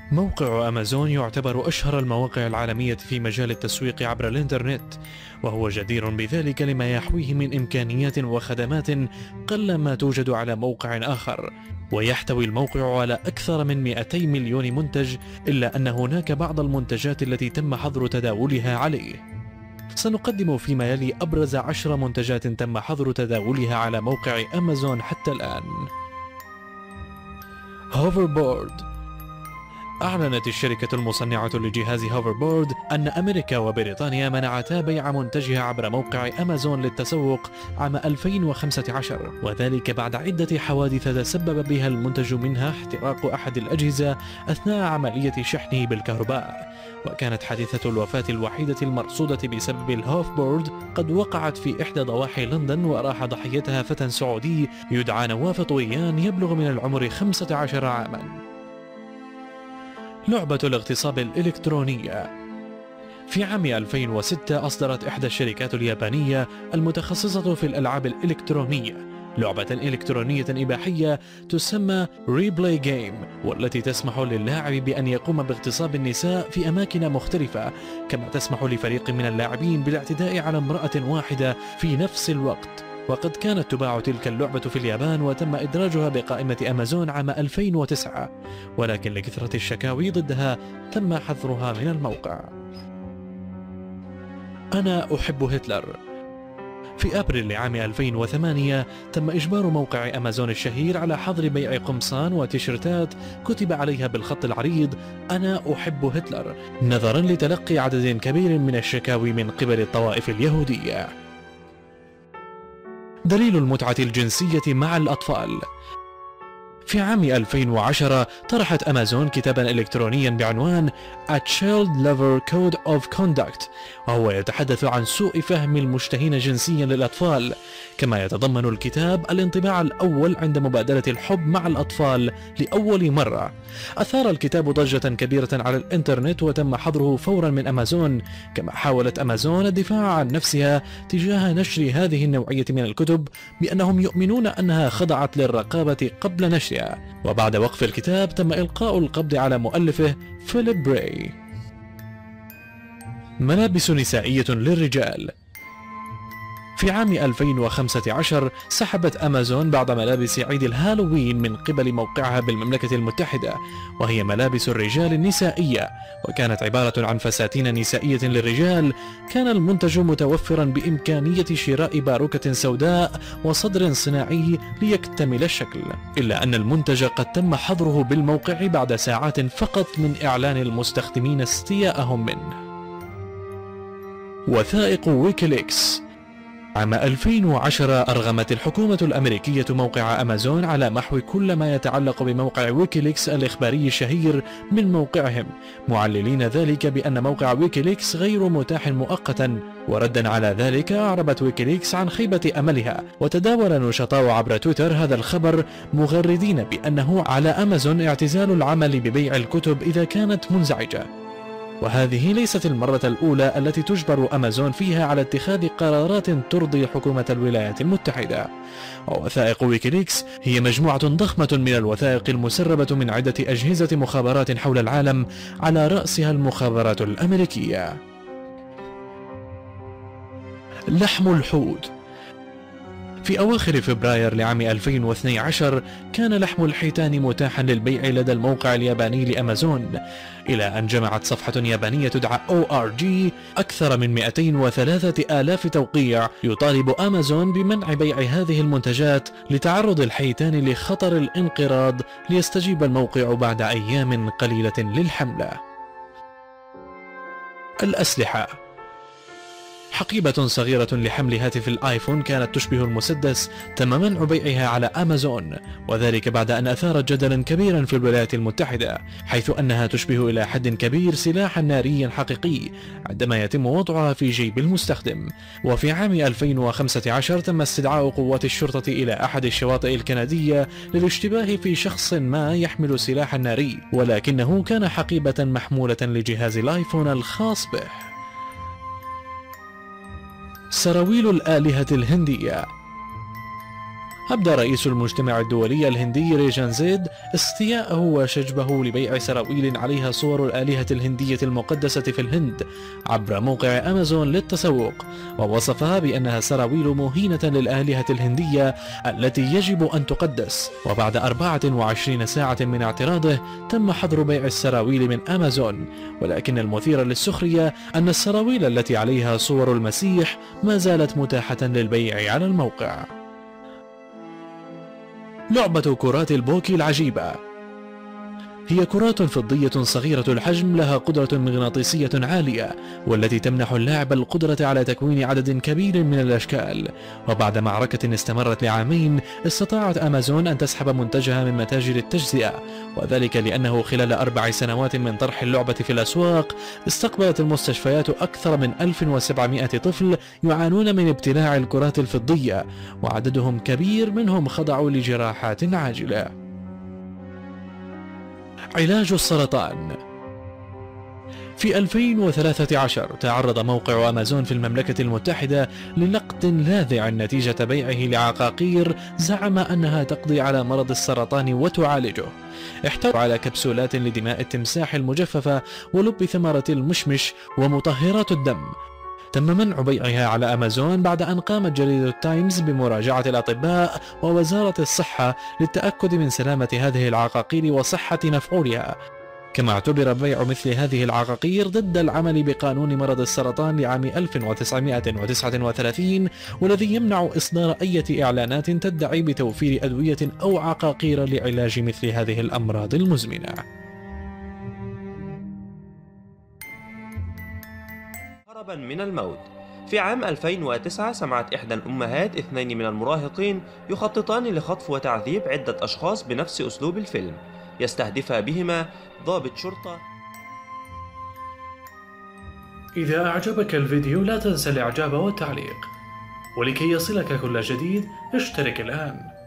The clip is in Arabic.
موقع أمازون يعتبر أشهر المواقع العالمية في مجال التسويق عبر الإنترنت، وهو جدير بذلك لما يحويه من إمكانيات وخدمات قلما توجد على موقع آخر. ويحتوي الموقع على أكثر من 200 مليون منتج، إلا أن هناك بعض المنتجات التي تم حظر تداولها عليه. سنقدم فيما يلي أبرز 10 منتجات تم حظر تداولها على موقع أمازون حتى الآن. هوفربورد. أعلنت الشركة المصنعة لجهاز هوفربورد أن أمريكا وبريطانيا منعتا بيع منتجها عبر موقع أمازون للتسوق عام 2015، وذلك بعد عدة حوادث تسبب بها المنتج، منها احتراق أحد الأجهزة أثناء عملية شحنه بالكهرباء. وكانت حادثة الوفاة الوحيدة المرصودة بسبب الهوفبورد قد وقعت في إحدى ضواحي لندن، وراح ضحيتها فتى سعودي يدعى نواف طويان يبلغ من العمر 15 عاما. لعبة الاغتصاب الإلكترونية. في عام 2006 أصدرت إحدى الشركات اليابانية المتخصصة في الألعاب الإلكترونية لعبة إلكترونية إباحية تسمى ريبلاي جيم، والتي تسمح للاعب بأن يقوم باغتصاب النساء في أماكن مختلفة، كما تسمح لفريق من اللاعبين بالاعتداء على امرأة واحدة في نفس الوقت. وقد كانت تباع تلك اللعبة في اليابان، وتم إدراجها بقائمة أمازون عام 2009، ولكن لكثرة الشكاوي ضدها تم حظرها من الموقع. أنا أحب هتلر. في أبريل لعام 2008 تم إجبار موقع أمازون الشهير على حظر بيع قمصان وتيشيرتات كتب عليها بالخط العريض أنا أحب هتلر، نظرا لتلقي عدد كبير من الشكاوي من قبل الطوائف اليهودية. دليل المتعة الجنسية مع الأطفال. في عام 2010 طرحت أمازون كتابا إلكترونيا بعنوان A Child Lover Code of Conduct، وهو يتحدث عن سوء فهم المشتهين جنسيا للأطفال. كما يتضمن الكتاب الانطباع الأول عند مبادلة الحب مع الأطفال لأول مرة. أثار الكتاب ضجة كبيرة على الإنترنت، وتم حظره فورا من أمازون. كما حاولت أمازون الدفاع عن نفسها تجاه نشر هذه النوعية من الكتب بأنهم يؤمنون أنها خضعت للرقابة قبل نشرها. وبعد وقف الكتاب تم إلقاء القبض على مؤلفه فيليب براي. ملابس نسائية للرجال. في عام 2015 سحبت أمازون بعض ملابس عيد الهالوين من قبل موقعها بالمملكة المتحدة، وهي ملابس الرجال النسائية، وكانت عبارة عن فساتين نسائية للرجال. كان المنتج متوفرا بإمكانية شراء باروكة سوداء وصدر صناعي ليكتمل الشكل، إلا أن المنتج قد تم حظره بالموقع بعد ساعات فقط من إعلان المستخدمين استياءهم منه. وثائق ويكيليكس. عام 2010 أرغمت الحكومة الأمريكية موقع أمازون على محو كل ما يتعلق بموقع ويكيليكس الإخباري الشهير من موقعهم، معللين ذلك بأن موقع ويكيليكس غير متاح مؤقتا. وردا على ذلك أعربت ويكيليكس عن خيبة أملها، وتداول نشطاء عبر تويتر هذا الخبر مغردين بأنه على أمازون اعتزال العمل ببيع الكتب إذا كانت منزعجة. وهذه ليست المرة الأولى التي تجبر أمازون فيها على اتخاذ قرارات ترضي حكومة الولايات المتحدة. ووثائق ويكيليكس هي مجموعة ضخمة من الوثائق المسربة من عدة أجهزة مخابرات حول العالم، على رأسها المخابرات الأمريكية. لحم الحوت. في أواخر فبراير لعام 2012 كان لحم الحيتان متاحا للبيع لدى الموقع الياباني لأمازون، إلى أن جمعت صفحة يابانية تدعى ORG أكثر من 203,000 توقيع يطالب أمازون بمنع بيع هذه المنتجات لتعرض الحيتان لخطر الانقراض، ليستجيب الموقع بعد أيام قليلة للحملة. الأسلحة. حقيبة صغيرة لحمل هاتف الآيفون كانت تشبه المسدس تم منع بيعها على أمازون، وذلك بعد أن أثارت جدلا كبيرا في الولايات المتحدة، حيث أنها تشبه إلى حد كبير سلاحا ناريا حقيقي عندما يتم وضعها في جيب المستخدم. وفي عام 2015 تم استدعاء قوات الشرطة إلى أحد الشواطئ الكندية للاشتباه في شخص ما يحمل سلاحا ناري، ولكنه كان حقيبة محمولة لجهاز الآيفون الخاص به. سراويل الآلهة الهندية. أبدى رئيس المجتمع الدولي الهندي ريجان زيد استياءه وشجبه لبيع سراويل عليها صور الآلهة الهندية المقدسة في الهند عبر موقع أمازون للتسوق، ووصفها بأنها سراويل مهينة للآلهة الهندية التي يجب أن تقدس. وبعد 24 ساعة من اعتراضه تم حظر بيع السراويل من أمازون، ولكن المثير للسخرية أن السراويل التي عليها صور المسيح ما زالت متاحة للبيع على الموقع. لعبة كرات البوكي العجيبة. هي كرات فضية صغيرة الحجم لها قدرة مغناطيسية عالية، والتي تمنح اللاعب القدرة على تكوين عدد كبير من الأشكال. وبعد معركة استمرت لعامين استطاعت أمازون أن تسحب منتجها من متاجر التجزئة، وذلك لأنه خلال 4 سنوات من طرح اللعبة في الأسواق استقبلت المستشفيات أكثر من 1700 طفل يعانون من ابتلاع الكرات الفضية، وعددهم كبير منهم خضعوا لجراحات عاجلة. علاج السرطان. في 2013 تعرض موقع أمازون في المملكة المتحدة لنقد لاذع نتيجة بيعه لعقاقير زعم أنها تقضي على مرض السرطان وتعالجه. احتوى على كبسولات لدماء التمساح المجففة ولب ثمرة المشمش ومطهرات الدم. تم منع بيعها على أمازون بعد أن قامت جريدة تايمز بمراجعة الأطباء ووزارة الصحة للتأكد من سلامة هذه العقاقير وصحة مفعولها. كما اعتبر بيع مثل هذه العقاقير ضد العمل بقانون مرض السرطان لعام 1939، والذي يمنع إصدار أي إعلانات تدعي بتوفير أدوية أو عقاقير لعلاج مثل هذه الأمراض المزمنة. هربا من الموت. في عام 2009 سمعت إحدى الأمهات 2 من المراهقين يخططان لخطف وتعذيب عدة أشخاص بنفس أسلوب الفيلم، يستهدف بهما ضابط شرطة. إذا أعجبك الفيديو لا تنسى الإعجاب والتعليق، ولكي يصلك كل جديد اشترك الآن.